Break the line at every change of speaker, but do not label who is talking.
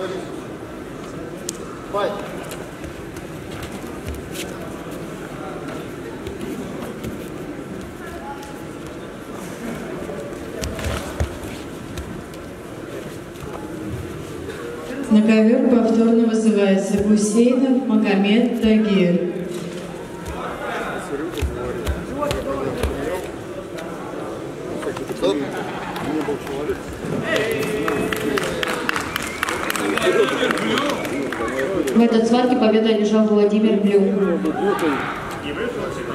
На ковер повторно вызывается Гусейнов Магомед Тагир. В этот схватке победу одержал Владимир Блюм.